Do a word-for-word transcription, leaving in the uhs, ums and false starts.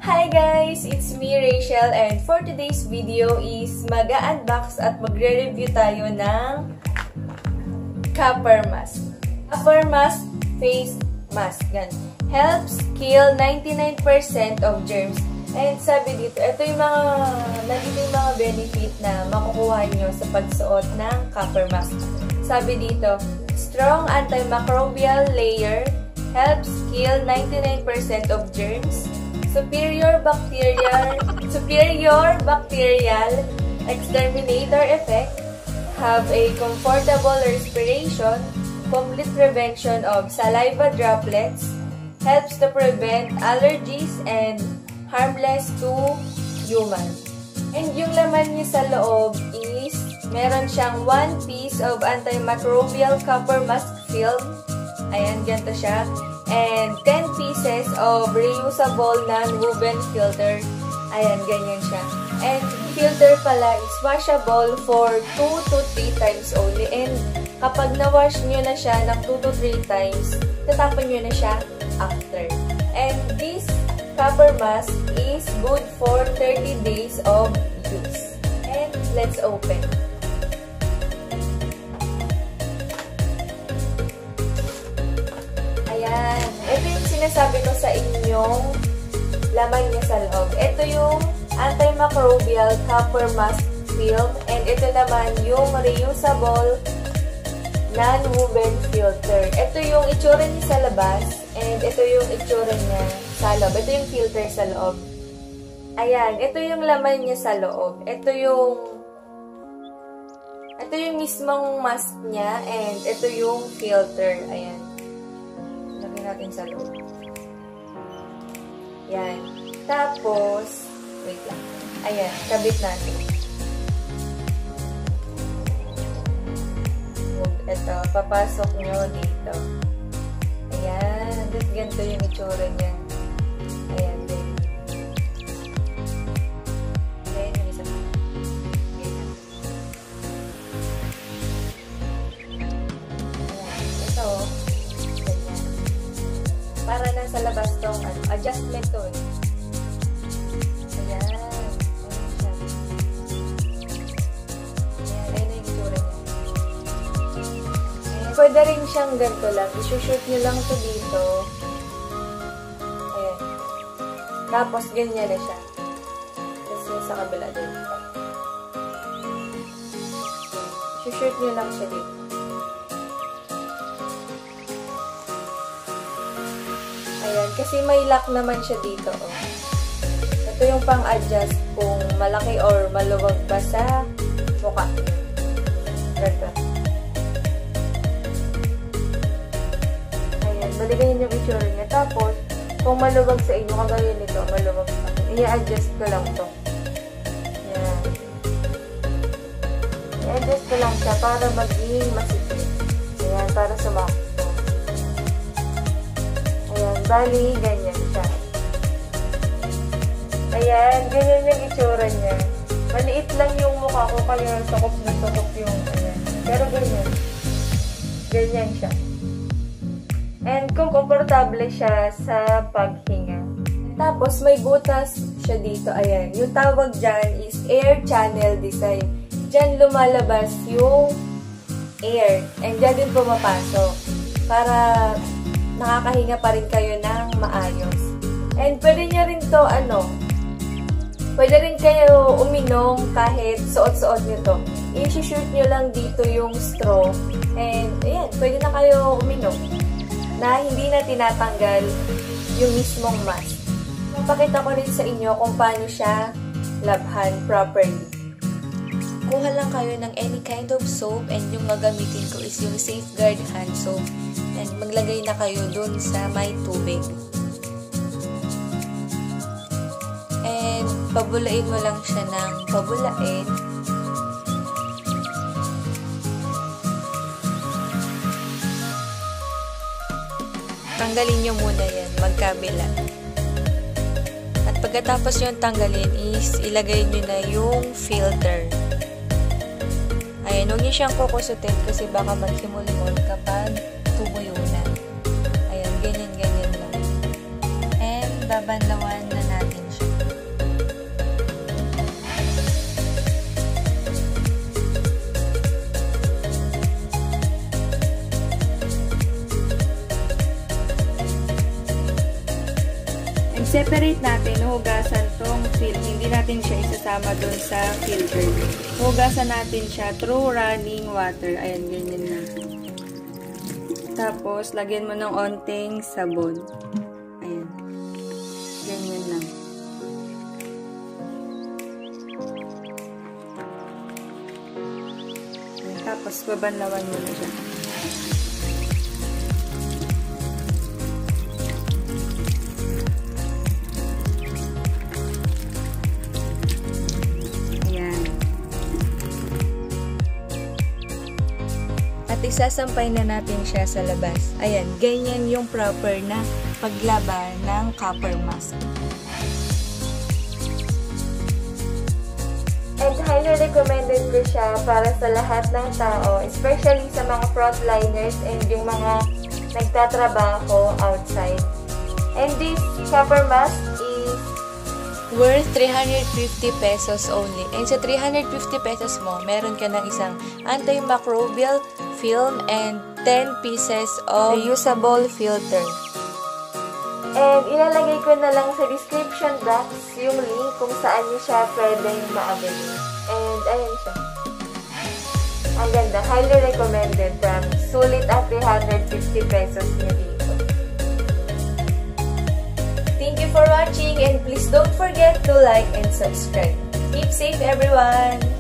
Hi guys! It's me, Rachel, and for today's video is mag-unbox at magre-review tayo ng Copper Mask. Copper Mask Face Mask. Gan. Helps kill ninety-nine percent of germs. And sabi dito, ito yung mga, nandito yung mga benefit na makukuha nyo sa pagsuot ng Copper Mask. Sabi dito, strong antimicrobial layer, helps kill ninety-nine percent of germs, superior bacterial, superior bacterial exterminator effect, have a comfortable respiration, complete prevention of saliva droplets, helps to prevent allergies and harmless to humans. And yung laman niya sa loob is meron siyang one piece of antimicrobial copper mask film. Ayan, ganito siya. And ten pieces of reusable non-woven filter. Ayan, ganyan siya. And filter pala is washable for two to three times only. And kapag na-wash nyo na siya ng two to three times, tatapon nyo na siya after. And this copper mask is good for thirty days of use. And let's open. Ayan. Ito yung sinasabi ko sa inyong laman niya sa loob. Ito yung antimicrobial copper mask film. And ito naman yung reusable non-woven filter. Ito yung itsura niya sa labas. And ito yung itsura niya sa loob. Ito yung filter sa loob. Ayan. Ito yung laman niya sa loob. Ito yung ito yung mismong mask niya. And ito yung filter. Ayan. Lagyan natin sa loob. Ayan. Tapos, wait lang. Ayan. Kabit natin. Ito. Papasok nyo dito. Ayan. Tapos ganito yung itsura niya. Ayan din. Ayan yung isa. Ayan. Ayan. Ito. Ganyan. Para nasa labas tong ano, adjustment to. Ayan. Ayan siya. Ayan. Ayan yung itsura niya. Ayan. Pwede rin siyang ganito lang. I-shoot nyo lang to dito. Ayan. Tapos, ganyan na siya. Tapos, sa kabila din. I-shoot nyo lang siya dito. Ayan. Kasi may lock naman siya dito. Oh. Ito yung pang-adjust kung malaki or maluwag pa sa mukha. Ito. Balikan yung itsura niya. Tapos, kung maluwag sa inyo, kagaya nito, maluwag sa akin, i-adjust ko lang to. Ayan. I-adjust ko lang siya para maging masikip. Ayan, para sumakto. Ayan, bali, ganyan siya. Ayan, ganyan yung itsura niya. Maliit lang yung mukha ko, kaya sakop na sakop yung, ayan. Pero ganyan. Ganyan siya. And kung komportable siya sa paghinga. Tapos, may butas siya dito. Ayan. Yung tawag dyan is air channel design. Dyan lumalabas yung air. And dyan din pumapasok. Para nakakahinga pa rin kayo ng maayos. And pwede nyo rin to, ano, pwede rin kayo uminom kahit suot-suot nyo to. I-shoot nyo lang dito yung straw. And, ayan, pwede na kayo uminom. Na hindi na tinatanggal yung mismong mask. Papakita ko rin sa inyo kung paano siya labhan properly. Kuha lang kayo ng any kind of soap and yung gagamitin ko is yung Safeguard hand soap. And maglagay na kayo dun sa may tubig. And pabulain mo lang siya ng pabulain. Tanggalin nyo muna yan, magkabila. At pagkatapos nyo tanggalin is ilagay nyo na yung filter. Ayan, huwag nyo siyang kukusutin kasi baka maghimulimol kapag tumuyo na. Ayan, ganyan-ganyan lang. And babanlawan na natin siya. And separate natin, hugasan tong film. Hindi natin siya isasama dun sa filter. Hugasan natin siya through running water. Ayan, ganyan na. Tapos, lagyan mo ng onting sabon. Ayan. Ganyan lang. Ayan, tapos, babanlawan mo na siya. At isasampay na natin siya sa labas. Ayan, ganyan yung proper na paglaba ng copper mask. And highly recommended ko siya para sa lahat ng tao, especially sa mga frontliners and yung mga nagtatrabaho outside. And this copper mask is worth three hundred fifty pesos only. And sa three hundred fifty pesos mo, meron ka ng isang antimicrobial film and ten pieces of reusable filter. And ilalagay ko na lang sa description box yung link kung saan nyo siya pwedeng ma-avail. And ayan siya. Ang ganda. Highly recommended. Um, sulit at three hundred fifty pesos nyo dito. Thank you for watching and please don't forget to like and subscribe. Keep safe everyone!